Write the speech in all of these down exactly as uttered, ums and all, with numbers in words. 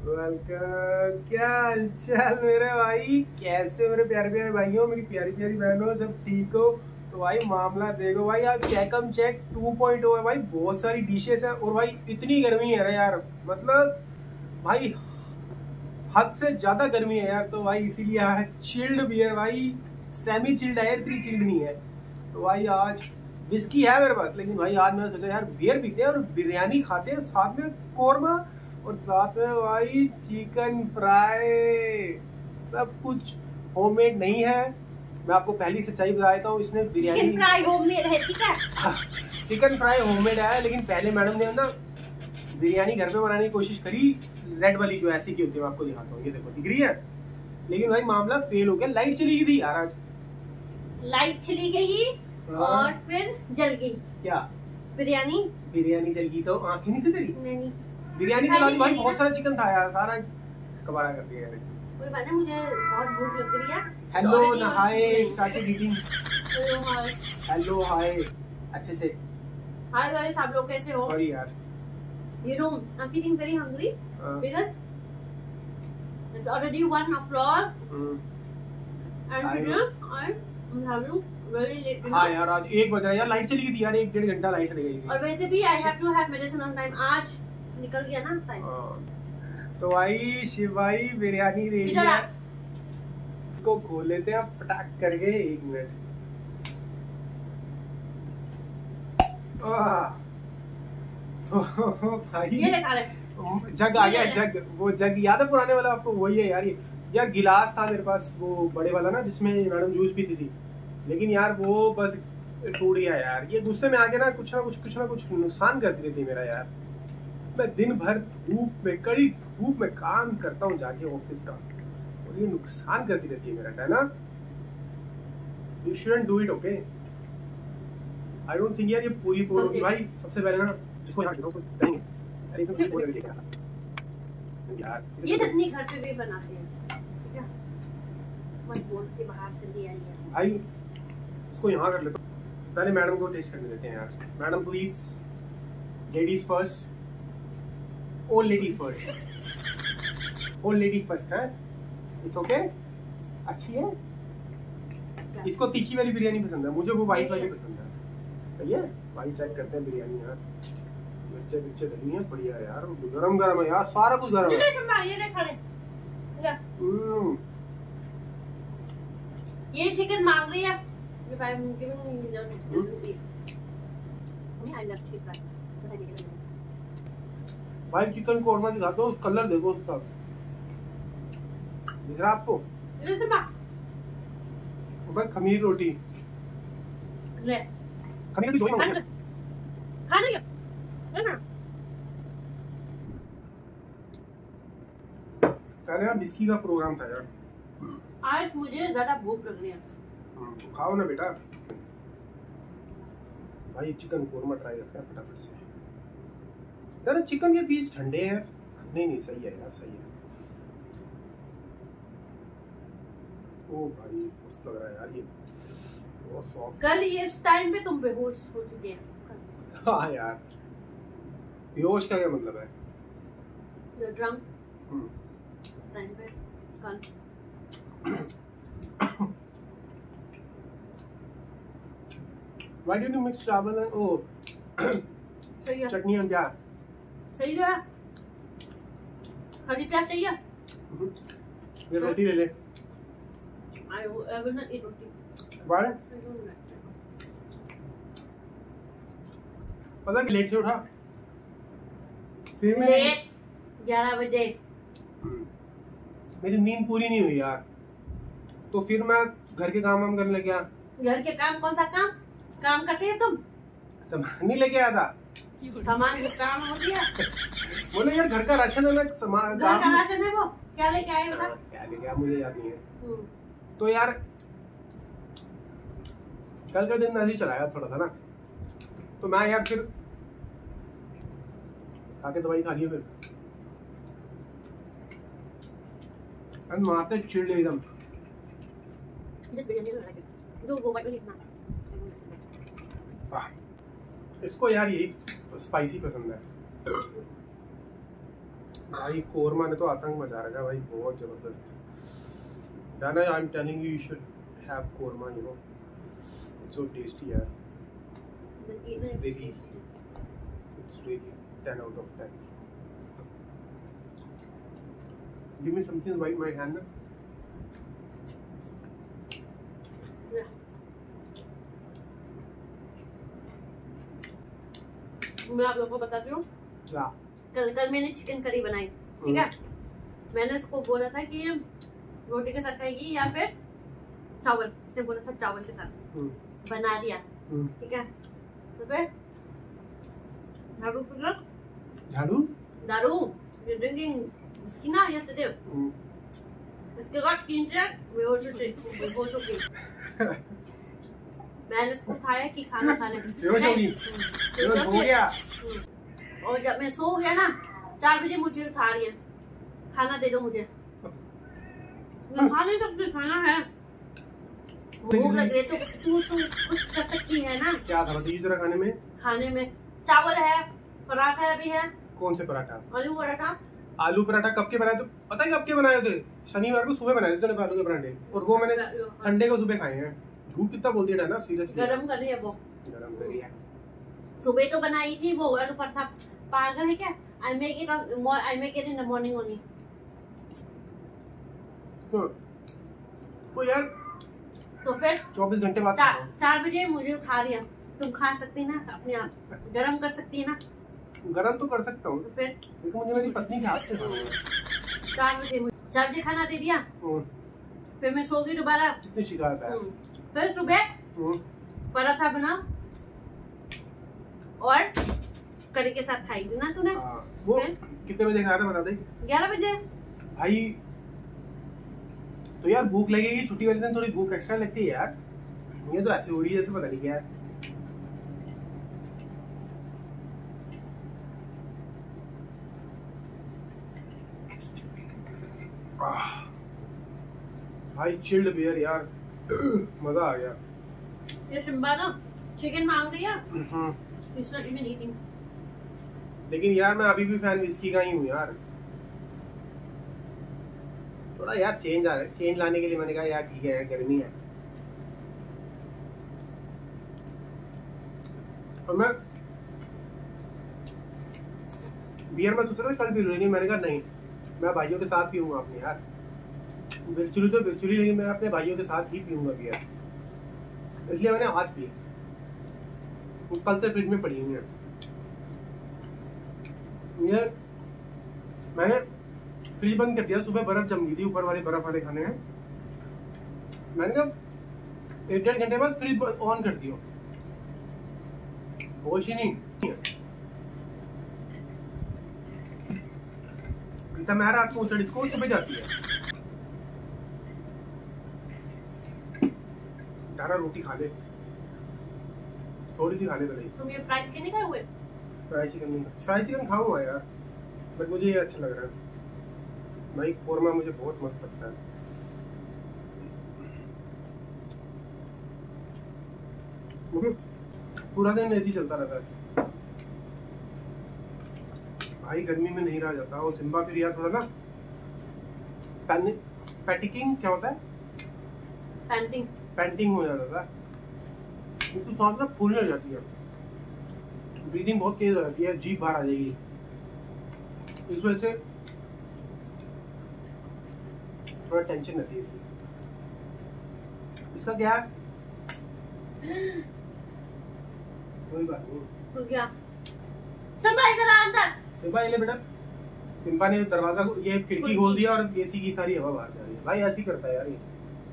Welcome. क्या हालचाल मेरे भाई, कैसे मेरे प्यारे प्यारे भाइयों, मेरी प्यारी प्यारी बहनों, सब ठीक हो? तो भाई मामला देखो भाई, आज चेकम चेक टू पॉइंट ओ है भाई। बहुत सारी डिशेस है और भाई इतनी गर्मी है ना यार, मतलब भाई हद से ज्यादा गर्मी है यार। तो भाई इसीलिए है चिल्ड भी है भाई, सेमी चिल्ड है, इतनी चिल्ड नहीं है। तो भाई आज विस्की है मेरे पास, लेकिन भाई आज मैंने सोचा यार बियर पीते हैं और बिरयानी खाते हैं, साथ में कोरमा और साथ में भाई चिकन फ्राई। सब कुछ होममेड नहीं है, मैं आपको पहली सच्चाई बता देता हूँ। इसने बिरयानी चिकन फ्राई होममेड है, ठीक है? चिकन फ्राई होममेड है, लेकिन पहले मैडम ने ना बिरयानी घर पे बनाने की कोशिश करी, रेड वाली जो ऐसी की होती है, मैं आपको दिखाता हूँ, ये देखो दिख रही है। लेकिन भाई मामला फेल हो गया, लाइट चली गई थी यार आज। लाइट चली गई और फिर जल गई क्या? बिरयानी बिरयानी जल गई तो आंखें नहीं थी तेरी? नहीं, बिरयानी चला दी भाई, बहुत सारा चिकन था यार, सारा कबाड़ा कर दिया यार। कोई बात नहीं, मुझे बहुत भूख लग रही है। हेलो नहाए, started eating. Hello hi, hello hi, अच्छे से हाय गाइस, आप लोग कैसे हो? सॉरी यार, You know, I'm feeling very hungry uh, because it's already one o'clock mm, and today I'm having very late dinner. हाँ यार, आज एक बजा यार, लाइट चली गई थी यार, एक डेढ़ घंटा लाइट रह गई थी। और वैसे भी I have to have medicine on time. आज निकल गया ना टाइम। तो भाई शिव भाई बिरयानी रेडी है, इसको खोल लेते हैं पटाक करके। एक मिनट, भाई ये ले खा ले। जग आ गया, जग, वो जग याद है पुराने वाला आपको? वही है यार। ये यार गिलास था मेरे पास, वो बड़े वाला ना, जिसमें मैडम जूस पीती थी, लेकिन यार वो बस टूट गया यार। ये गुस्से में आके ना कुछ ना कुछ कुछ ना कुछ नुकसान करती रहती है मेरा यार। मैं दिन भर धूप में, कड़ी धूप में काम करता हूँ जाके ऑफिस का, और ये नुकसान करती रहती है मेरा, है ना? You shouldn't do it, okay? I don't think यार ये पूरी पूरी भाई। सबसे पहले ना इसको यहाँ इसको करेंगे, अरे इसमें कुछ बोल रही है यार। ये चटनी घर पे भी बनाते हैं, ठीक है? मत बोल के बाहर से ले आई है भाई, इसको यहाँ कर लेता हूँ, पहले मैडम को टेस्ट करने देते हैं यार। Madam please, ladies first, old lady first, old lady first है, इट्स ओके? अच्छी है? इसको तीखी वाली बिरयानी पसंद है, मुझे वो वाइट वाली पसंद है। सही है भाई, चेक करते हैं बिरयानी यार। मिर्चे मिर्चे डली है, बढ़िया यार, गरम गरम है यार, सारा कुछ गरम है। ये ले खा ले। ये चिकन मांग रही है। If I'm giving you I love chicken. भाई चिकन कोरमा दिखाता हूँ, कलर देखो उसका, दिख रहा आपको? भाई खमीर रोटी, ले खमीर रोटी दो ही खाना क्या? लेना। पहले ना बिस्की का प्रोग्राम था यार, आज मुझे ज्यादा भूख लग रही है। खाओ ना बेटा। भाई चिकन कोरमा ट्राई करते हैं फटाफट से यार। चिकन के पीस ठंडे हैं। नहीं नहीं सही है यार, सही है। ओ भाई मस्त लग रहा है यार, ये बहुत सॉफ्ट। कल इस टाइम पे तुम बेहोश हो चुके हैं। हाँ यार, बेहोश का क्या मतलब है? You're drunk. इस टाइम पे कल। Why did you mix चावल and oh सही है। चटनी and क्या? सही है। हरी प्याज चाहिए? ये रोटी ले ले। I I will not eat roti. Why? I don't like that. पता कि लेट से उठा, फिर मैं लेट ग्यारह बजे। मेरी नींद पूरी नहीं हुई यार, तो फिर मैं घर के काम वाम करने लग गया। घर के काम? कौन सा काम काम करते हैं तुम? सामान नहीं लेके आया था। सामान काम हो गया। बोले यार घर का राशन है ना, सामान घर का राशन है, वो क्या लेके आए बता? क्या लेके आया मुझे याद नहीं है। तो यार कल का दिन ऐसे ही चलाया थोड़ा था ना, तो मैं यार फिर खा के दवाई खा ली, फिर मारते चिड़ एकदम। इसको यार यही स्पाइसी पसंद है। भाई कोरमा ने तो आतंक मचा रखा है भाई, बहुत जबरदस्त। Dana I am telling you you should have korma, you know it's so tasty यार। It's really, it's really ten out of ten. Give me something to wipe my hand. Yeah. मैं आप लोगों को बताती हूँ। क्या? कल कल मैंने चिकन करी बनाई, ठीक है? मैंने इसको बोला था कि रोटी के साथ खाएगी या फिर चावल, इसने बोला था चावल के साथ। बना दिया, ठीक है? तो फिर झाड़ू पकड़, झाड़ू दारू ये ड्रिंकिंग इसकी ना yesterday, इसके बाद तीन से बेहोश हो गई, बेहोश हो गई। मैंने इसको खाया कि खाना खाने बेहोश हो गई, बेहोश हो गया। और जब मैं सो गया ना, चार बजे मुझे उठा रही है, खाना दे दो मुझे। मैं खा नहीं सकती, खाना है, भूख लग रही तो तू तू कुछ कर सकती है ना। क्या था बताइए जरा खाने में? खाने में चावल है, पराठा भी है। कौन से पराठा? आलू पराठा। आलू पराठा कब के बनाए थे पता है? कब के बनाए थे? शनिवार को सुबह बनाए थे तूने आलू के पराठे, और वो मैंने संडे को सुबह खाए हैं। झूठ कितना बोल दिया ना, सीरियसली। गरम कर रही है वो, गरम कर रही है। सुबह तो बनाई थी वो आलू पराठा, पागल है क्या? I make it I make it in the morning only. तो यार तो फिर चौबीस घंटे बाद चार, चार बजे मुझे उठा रही है, तुम खा सकती ना अपने आप, गरम कर सकती है ना। गरम तो कर सकता हूँ, तो फिर लेकिन मुझे मेरी पत्नी के हाथ से खाना है। चार बजे मुझे चार बजे खाना दे दिया, फिर मैं सो गई दोबारा। कितनी शिकायत है। फिर सुबह पराठा बना और करी के साथ खाई ना तूने। वो कितने बजे खाया था बता दे? ग्यारह बजे। भाई तो यार भूख लगेगी, छुट्टी वाले दिन थोड़ी भूख एक्स्ट्रा लगती है यार। ये तो ऐसे हो रही है जैसे पता नहीं क्या है। भाई चिल्ड बियर यार, मजा आ गया। ये सिम्बा ना चिकन मांग रही है, इसलिए मैं नहीं थी। लेकिन यार मैं अभी भी फैन विस्की का ही हूँ यार। थोड़ा यार चेंज आ रहा है, चेंज लाने के लिए मैंने कहा यार ठीक है, गर्मी है। और मैं बियर में सोच रहा था कल पी लूँ, लेकिन मैंने कहा नहीं, मैं भाइयों के साथ पीऊंगा अपने यार। विर्चुअली तो विर्चुअली, लेकिन मैं अपने भाइयों के साथ ही पीऊंगा बियर, इसलिए मैंने आज पी। कल तक फ्रिज में पड़ी हुई है। ये मैंने फ्रिज बंद कर दिया, सुबह बर्फ जम गई थी, ऊपर वाले बर्फ वाले खाने हैं। मैंने कहा एक डेढ़ घंटे बाद फ्रिज ऑन कर दियो, होश ही नहीं। मैं रात को चढ़ी स्कूल सुबह जाती है। तारा रोटी खा ले, थोड़ी सी खाने तो नहीं। तुम ये फ्राई चिकन नहीं खाए हुए? फ्राई चिकन नहीं, फ्राई चिकन खाऊंगा यार, बट मुझे ये अच्छा लग रहा है भाई। कोरमा मुझे बहुत मस्त लगता है। मुझे पूरा दिन ऐसे ही चलता रहता है भाई, गर्मी में नहीं रहा जाता। और सिम्बा फिर यार थोड़ा ना पैटिकिंग क्या होता है, पैंटिंग पैंटिंग हो जाता था, तो सांस ना फूलने जाती है, ब्रीदिंग बहुत तेज हो जाती है, जीभ बाहर आ जाएगी। इस वजह से थोड़ा टेंशन रहती है इसकी। इसका क्या है, कोई बात नहीं। हो गया। सिम्बा इधर आ अंदर। सिम्बा ये ले बेटा। सिम्बा ने दरवाजा ये खिड़की खोल दिया और एसी की सारी हवा बाहर जा रही है। भाई ऐसी करता है यार ये।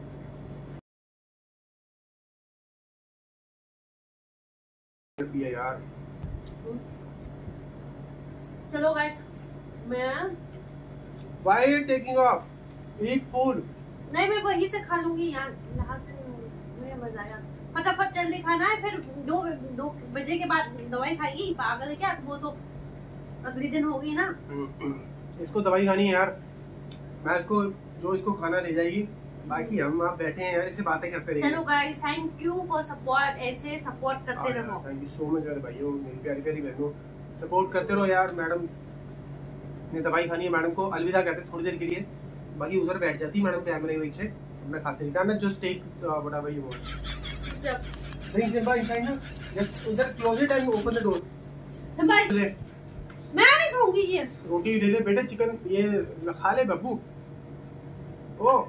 यार चलो गाइस, मैं Why are you taking off? Eat food. नहीं, मैं वहीं से खा लूंगी यार, यहाँ से मुझे मजा आया। फटाफट जल्दी खाना है, फिर दो दो बजे के बाद दवाई खाएगी, पागल है क्या? वो तो अगले दिन होगी ना। इसको दवाई खानी है यार, मैं इसको जो इसको खाना ले जाएगी, बाकी हम आप बैठे हैं यार, इससे बातें करते रहेंगे। चलो guys, thank you for support, ऐसे सपोर्ट करते रहो। थैंक यू सो मच मेरे भाइयों, मेरी प्यारी प्यारी बहनों, सपोर्ट करते रहो यार। मैडम ने दवाई खानी है मैडम को अलविदा कहते हैं थोड़ी देर के लिए, बाकी उधर बैठ जाती मैडम कैमरे के पीछे, मैं खाते नहीं ना just take whatever you want. Bring Simba inside ना, just उधर close it and open the door। Simba मैं नहीं खाऊंगी ये रोटी ले ले बेटे, चिकन ये खा ले बब्बू। ओ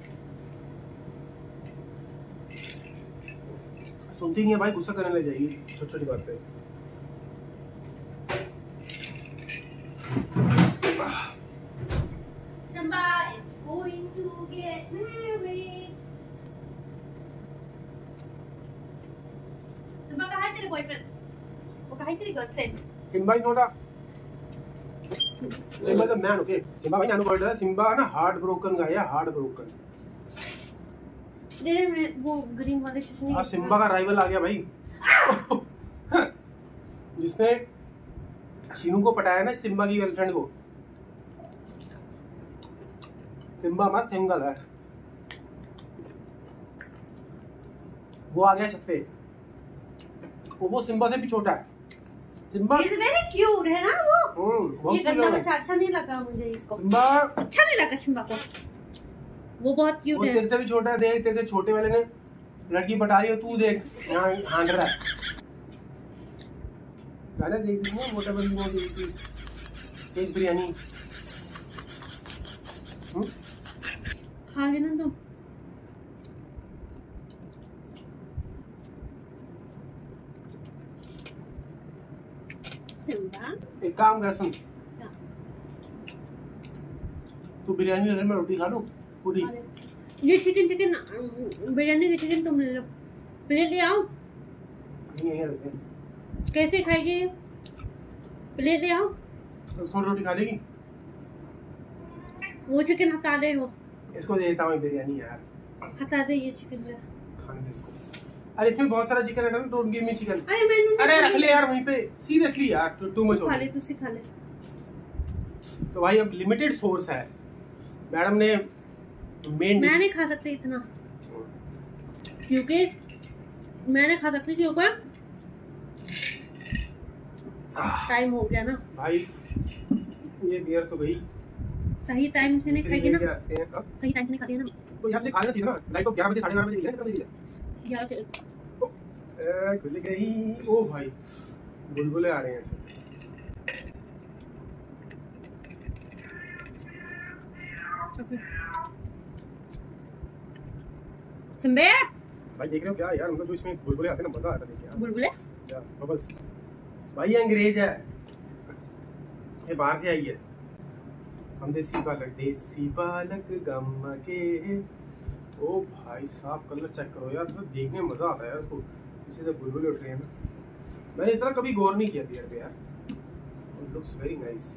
सुनती नहीं है भाई, गुस्सा करने लग जाएगी छोटी छोटी बात पे। Simba is going to get married। Simba कहाँ है तेरे बॉयफ्रेंड? वो कहाँ है तेरी girlfriend? Simba is not a Simba is a man, okay? Simba भाई नानू वर्ड है, Simba ना हार्ट ब्रोकन गाय है, हार्ट ब्रोकन। दे दे वो ग्रीन वाले चटनी। हाँ सिम्बा का राइवल आ गया भाई जिसने शीनू को पटाया ना, सिम्बा की गर्लफ्रेंड को। सिम्बा हमारा सिंगल है, वो आ गया छत पे, वो सिम्बा से भी छोटा है। सिम्बा वेरी क्यूट है ना वो। हम्म ये गंदा बच्चा अच्छा नहीं लगा मुझे, इसको सिम्बा अच्छा नहीं लगा सिम्बा को, वो बहुत क्यूट है। तेरे से भी छोटा है, देख तेरे से छोटे वाले ने लड़की पटा रही हो, तू देख यहाँ हांड रहा है। गाना देख दी ना, मोटा बंदी वो देखी एक बिरयानी खा लेना तुम। सिम्बा एक काम कर, सुन तू बिरयानी ले ले, मैं रोटी खा लूं पूरी। ये चिकन चिकन बिरयानी की चिकन तुम ले लो, प्लेट ले आओ। यहीं रखते हैं। कैसे खाएगी? प्लेट ले आओ। थोड़ी रोटी खा लेगी? वो चिकन हटा ले, वो इसको दे देता हूँ बिरयानी यार, हटा दे ये चिकन ले। खाने दे इसको। अरे इसमें बहुत सारा चिकन है ना, डोंट गिव मी चिकन। अरे मैंने अरे रख ले यार वहीं पे, सीरियसली यार टू मच हो खा ले, तू खा ले। तो भाई अब लिमिटेड सोर्स है, मैडम ने मेन मैं नहीं खा सकती इतना, क्योंकि मैं नहीं खा सकती क्योंकि टाइम हो गया ना भाई। ये बियर तो गई, सही टाइम से नहीं खाएगी ना, सही टाइम से नहीं खाती है ना, तो यहाँ से खाना चाहिए ना। लाइट को ग्यारह बजे साढ़े ग्यारह बजे खत्म नहीं ग्यारह से खुल गई। ओ भाई बुलबुले आ रहे हैं। सिम्बे भाई देख रहे हो क्या यार, मतलब जो इसमें बुलबुले आते हैं ना, मजा आता है देख यार। बुलबुले क्या बबल्स भाई, ये अंग्रेज है, ये बाहर से आई है। हम देसी बालक, देसी बालक गम के। ओ भाई साहब कलर चेक करो यार, तो देखने में मजा आता है यार उसको, पीछे से बुलबुले उठ रहे हैं ना। मैंने इतना कभी गौर नहीं किया बियर पे यार, it looks very nice.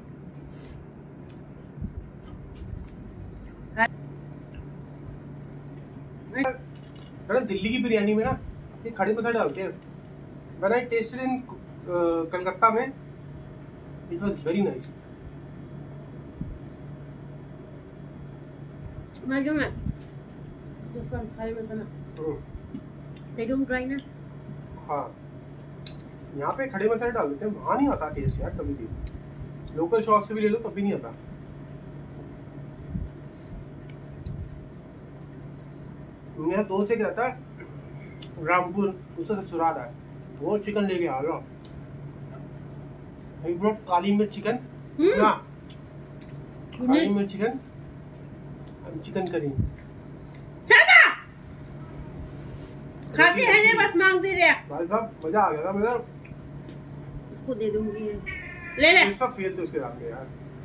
Madam Delhi की बिरयानी में ना ये खड़े मसाले डालते हैं, when I tasted in Calcutta में इट वाज वेरी नाइस। मैं जो मैं just one खड़े मसाला they don't try ना। हाँ यहाँ पे खड़े मसाले डाल देते हैं, वहाँ नहीं आता टेस्ट यार कभी भी, लोकल शॉप से भी ले लो तब भी नहीं आता। मेरा दोस्त से कहता है रामपुर, उससे ससुराल है, वो चिकन लेके आ रहा, एक ब्रोट काली मिर्च चिकन ना, काली मिर्च चिकन, चिकन करी। खाते हैं नहीं, बस मांग दे रहे। भाई साहब मजा आ गया था मेरा, उसको दे दूंगी, ले ले। सब फेल थे उसके सामने यार।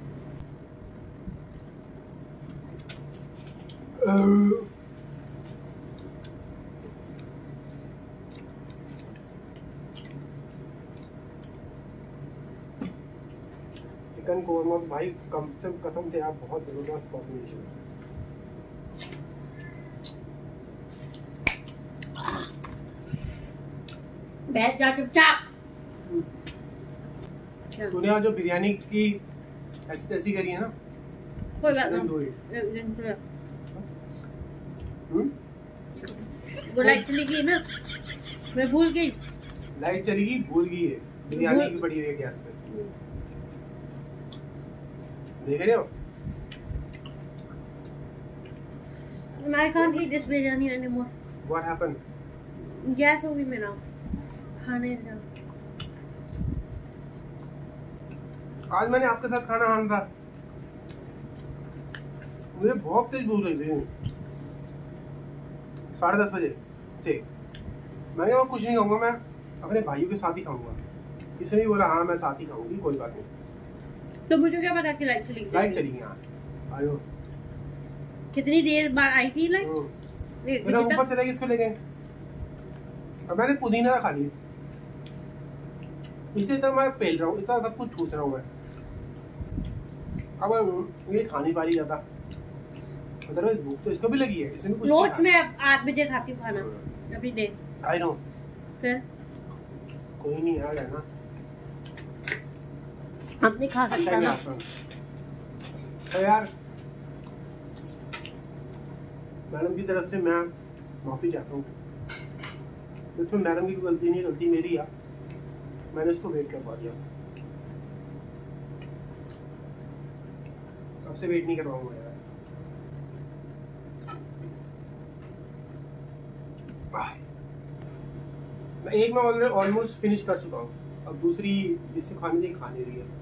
चिकन कोरमा भाई कम से कसम से आप बहुत जबरदस्त कॉम्बिनेशन है। बैठ जा चुपचाप। तूने आज जो बिरयानी की ऐसी तैसी करी है ना, कोई बात नहीं। वो लाइट चली गई ना, मैं भूल गई। लाइट चली गई, भूल गई है, बिरयानी की पड़ी हुई है गैस पे। देख रहे हो? I can't eat this biryani anymore. What happened? Gas हो गई मेरा खाने से। आज मैंने आपके साथ खाना खाना था, मुझे बहुत तेज भूख लगी थी। साढ़े दस बजे से मैंने कहा कुछ नहीं खाऊंगा, मैं अपने भाइयों के साथ ही खाऊंगा। किसी ने बोला हाँ मैं साथ ही खाऊंगी, कोई बात नहीं। तो मुझे क्या पता कि लाइट चली गई? लाइट चली गई। हाँ आयो। कितनी देर बाद आई थी लाइट? मेरा ऊपर चले गई इसको लेके, अब मैंने पुदीना खा ली, इसलिए तो मैं पेल रहा हूँ, इतना सब कुछ ठूस रहा हूँ मैं। अब ये खाने पा रही ज्यादा, अदरवाइज भूख तो इसको भी लगी है। इसने कुछ रोज मैं आठ बजे खाती हूँ खाना एवरी डे। I know. फिर कोई नहीं यार, है ना, आप नहीं खा सकता ना। तो यार मैडम की तरफ से मैं माफी चाहता हूँ, इसमें मैडम की गलती नहीं, गलती मेरी है, मैंने इसको वेट करवा दिया। अब से वेट नहीं करवाऊंगा यार। मैं एक में ऑलरेडी ऑलमोस्ट फिनिश कर चुका हूँ, अब दूसरी जिससे खाने दी खा नहीं रही है।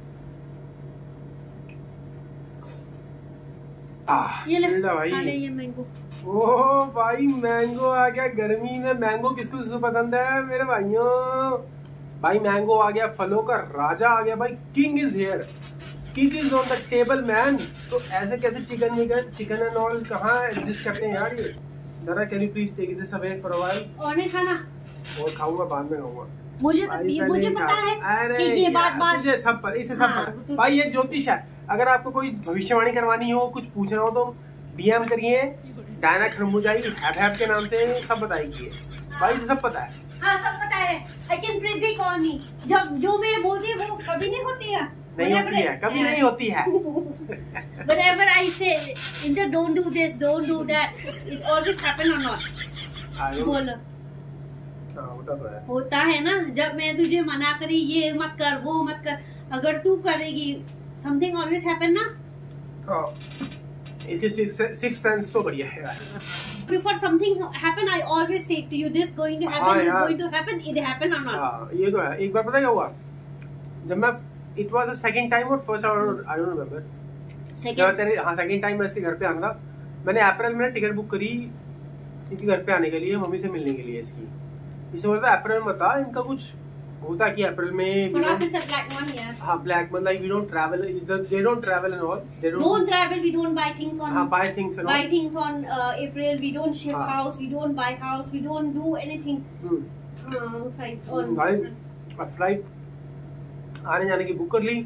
आह, ये ले भाई खा ले ये मैंगो। ओह भाई मैंगो आ गया। गर्मी में मैंगो किसको किसको पसंद है मेरे भाइयों? भाई मैंगो आ गया, फलों का राजा आ गया भाई। King is here, king is on the table man. तो ऐसे कैसे chicken chicken chicken and all कहाँ एग्जिस्ट करते हैं यार ये? जरा can you please take this away for a while? और नहीं खाना? और खाऊंगा, बाद में खाऊंगा। मुझे तो ये मुझे पता है कि ये बात बात मुझे सब पता, इसे सब हाँ, पता। तो... भाई ये ज्योतिष है, अगर आपको कोई भविष्यवाणी करवानी हो, कुछ पूछना हो तो डीएम करिए डायना खरमुजाई हैप हैप के नाम से, सब बताएगी। भाई इसे सब पता है। हाँ सब पता है। I can predict on me, जब जो मैं बोलती हूँ वो कभी नहीं होती है। नहीं होती है, कभी नहीं होती है। Whenever I say, Inter, don't do this, don't do that, it always happen or not? बोलो। हाँ, होता तो है। होता है ना, जब मैं तुझे मना करी ये मत कर वो मत कर, अगर तू करेगी something always happen ना। हाँ, इसके सिक्स सेंस तो बढ़िया है यार। Before something happen, I always say to you, this going to happen, this going to happen, it happen or not? हाँ, ये तो है। एक बार पता क्या हुआ, जब मैं it was the second time or first I don't remember. Second. तेरे हाँ सेकंड टाइम मैं इसके घर पे आना था। मैंने अप्रैल में टिकट बुक करी इनके घर पे आने के लिए, मम्मी से मिलने के लिए इसकी। इसे बोलता अप्रैल में बता इनका कुछ होता कि अप्रैल में हाँ ब्लैक मतलब like we don't travel, they don't travel and all, they don't, don't travel, we don't buy things on हाँ buy things and all, buy things on uh, April, we don't ship हाँ. house, we don't buy house, we don't do anything. Hmm uh, like on भाई flight आने जाने की book कर ली।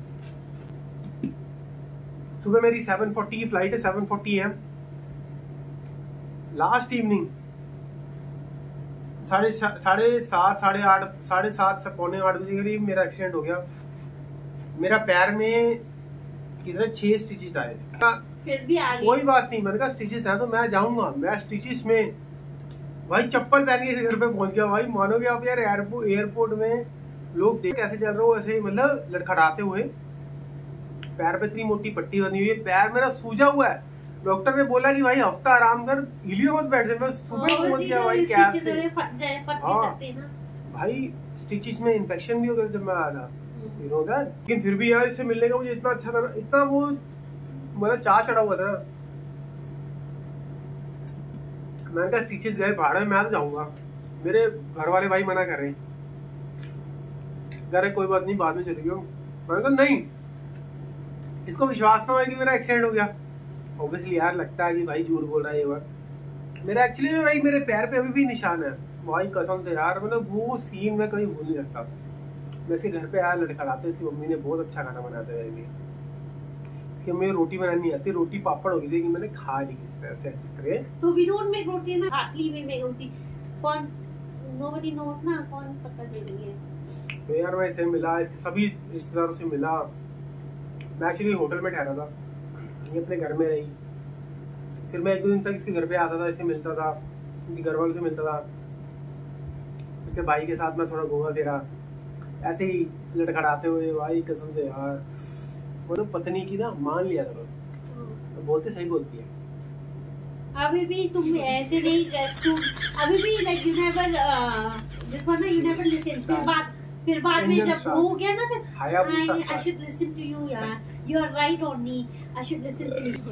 सुबह मेरी सेवन फोर्टी की फ्लाइट है, सेवन फोर्टी है। लास्ट इवनिंग साढ़े साढ़े सात साढ़े आठ साढ़े सात से पौने आठ बजे करीब मेरा एक्सीडेंट हो गया। मेरा पैर में कितने छह स्टिचेस आए। फिर भी आ गई। कोई बात नहीं, मैंने कहा स्टिचेस हैं तो मैं जाऊंगा। मैं स्टिचेस में भाई चप्पल पहन के घर पे पहुंच गया। भाई मानोगे आप यार, एयरपोर्ट एयरपोर्ट में लोग देख कैसे चल रहे हो, ऐसे मतलब लड़खड़ाते हुए। पैर पे इतनी मोटी पट्टी बनी हुई है, पैर मेरा सूजा हुआ है। डॉक्टर ने बोला कि भाई हफ्ता आराम कर, हिलियो मत बैठ से। मैं सुबह पहुंच गया भाई कैब से। हाँ भाई स्टिचेस में इन्फेक्शन भी हो गया जब मैं आया था, यू नो दैट। लेकिन फिर भी यार इससे मिलने का मुझे इतना अच्छा था, इतना वो मतलब चाह चढ़ा हुआ था। मैंने कहा स्टिचेस गए भाड़े में, मैं तो जाऊंगा। मेरे घर वाले भाई मना कर रहे हैं, अरे कोई बात नहीं बाद में चले गए। मैंने कहा नहीं, इसको विश्वास ना हो कि मेरा एक्सीडेंट हो गया। ऑब्वियसली यार लगता है कि भाई झूठ बोल रहा है ये बात। मेरा एक्चुअली में भाई मेरे पैर पे अभी भी निशान है भाई, कसम से यार। मतलब वो सीन मैं कभी भूल नहीं सकता। मैं इसके घर पे आया लड़खड़ाते, इसकी मम्मी ने बहुत अच्छा खाना बनाते मेरे लिए। कि मुझे रोटी बनानी नहीं आती, रोटी पापड़ हो गई थी कि मैंने खा ली किस तरह से एडजस्ट करके। तो वी डोंट मेक रोटी ना, हार्डली वी मेक रोटी। कौन नोबडी नोस ना, कौन पता दे देंगे। तो यार मैं इसे मिला, इसके सभी रिश्तेदारों से मिला। मैं एक्चुअली होटल में ठहरा था, ये अपने घर में रही। फिर मैं एक दो दिन तक इसके घर पे आता था, इसे मिलता था, इनके घर वालों से मिलता था। इसके भाई के साथ मैं थोड़ा घूमा फिरा, ऐसे ही लड़खड़ाते हुए। भाई कसम से यार बोलो पत्नी की ना मान लिया करो, तो बोलते सही बोलती है। अभी भी तुम ऐसे नहीं कर, तुम अभी भी like you never this one you never listen. फिर बाद फिर बाद में जब हो गया ना फिर I I should listen to you यार, you are right on me, I should listen to you.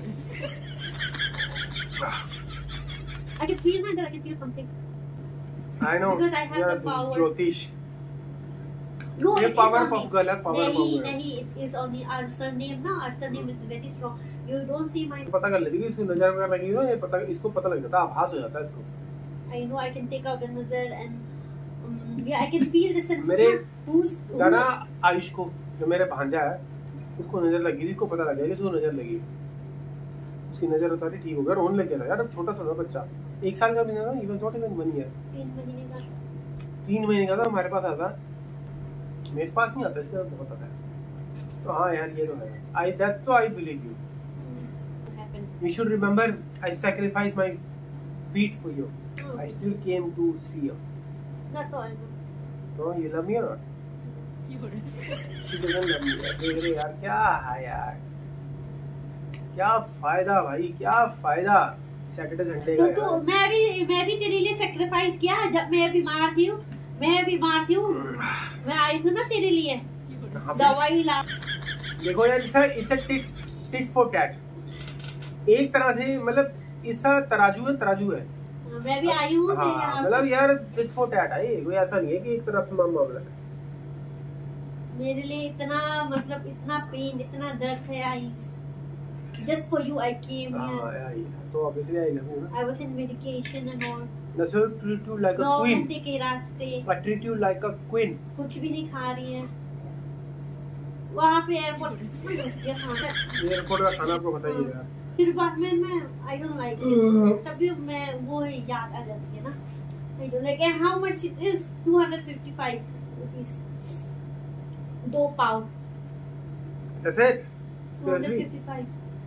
I can feel my, I can feel something. I know because I have the power. ज्योतिष No, ये power puff girl है, power puff नहीं girl नहीं, it is only our surname ना, our surname is very strong. You don't see my पता कर लेती कि इसकी नजर वगैरह लगी हो, ये पता इसको पता लग जाता है, आभास हो जाता है इसको। I know I can take out the nazar and um, yeah I can feel the sense मेरे who's जाना आयुष को, जो मेरे भांजा है, उसको नजर लगी थी, इसको पता लग गया कि उसको नजर लगी, उसकी नजर उतारी, ठीक हो गया, रोने लग गया था यार। अब छोटा सा था बच्चा, एक साल का भी नहीं था, he was not even one year, तीन महीने का तीन महीने का था, हमारे पास आता, मेरे पास नहीं आता, इसके बहुत आता है। तो हाँ यार ये तो है, आई दैट तो I believe you. You should remember I sacrificed my feet for you. Oh. I still came to see you. That's all. So you love me or not? She doesn't love me. देख रहे यार क्या है यार, क्या फायदा भाई, क्या फायदा सैटरडे संडे का। तो तो मैं भी मैं भी तेरे लिए सैक्रिफाइस किया जब मैं बीमार थी, मैं बीमार थी, मैं आई थी ना तेरे लिए दवाई ला। देखो यार it's a tit tit for tat, एक तरह से मतलब इसका तराजू है, तराजू है। मैं भी आई हूँ हाँ, मतलब यार टिट फॉर टैट है, कोई ऐसा नहीं है कि एक तरफ मामला है। मेरे लिए इतना मतलब इतना पेन, इतना दर्द है, I just for you I came here. तो ऑब्वियसली आई लव यू ना। I was in medication and all. That's how I treat you like a नौ queen. घंटे के रास्ते, I treat you like a queen. कुछ भी नहीं खा रही है। वहाँ पे एयरपोर्ट खाना, एयरपोर्ट का खाना आपको पता ही है यार। फिर बाद में मैं आई डोंट लाइक, तभी मैं वो याद आ जाती है ना, I don't like. And how much it is? Two hundred fifty five rupees, दो पाव। That's it. Two hundred fifty five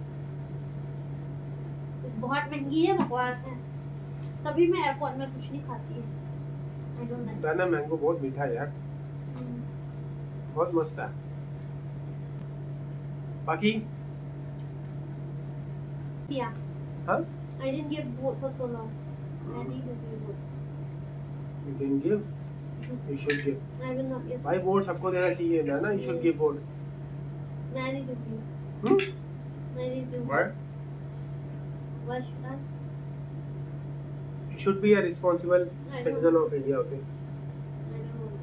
बहुत महंगी है, बकवास है। तभी मैं एयरपोर्ट में कुछ नहीं खाती है, I don't like. Banana mango बहुत मीठा है यार, बहुत मस्त है। बाकी Yeah. Huh? I didn't give vote for so long. I need to give vote. You didn't give? You should give. I will not give. भाई वोट सबको देना चाहिए ना, you should give vote. I need to give. Hmm? I need to. Why? Why should I? You should be a responsible I citizen don't. of India, okay? I don't want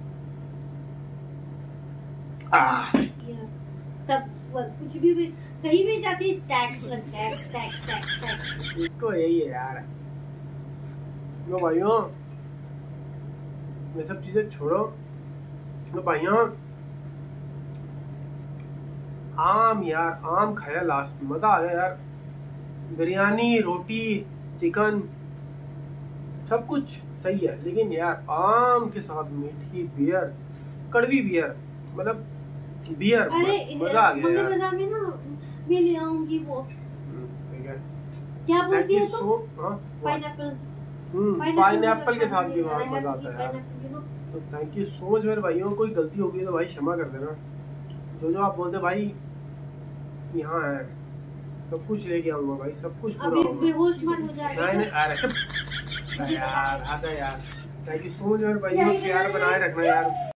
Ah. to. Yeah. सब कुछ भी, भी कहीं भी जाती tax लग, tax tax tax tax. इसको यही है यार। लो भाइयों, ये सब चीजें छोड़ो। लो भाइयों, आम यार, आम खाया लास्ट, मजा आ गया यार। बिरयानी, रोटी, चिकन, सब कुछ सही है, लेकिन यार आम के साथ मीठी बियर, कड़वी बियर, मतलब बियर, मजा आ गया यार। बाजार में ना मैं ले आऊंगी वो, ठीक है, क्या बोलती है तो पाइनएप्पल, पाइनएप्पल के साथ भी बहुत मजा आता है यार। तो थैंक यू सो मच मेरे भाइयों, कोई गलती होगी तो भाई क्षमा कर देना। जो जो आप बोलते भाई यहाँ है, सब कुछ लेके आऊंगा भाई, सब कुछ पूरा होगा। बेहोश मत हो जाएगा। नहीं नहीं अरे सब यार, आधा यार। थैंक यू सो मच मेरे भाइयों, प्यार बनाए रखना यार।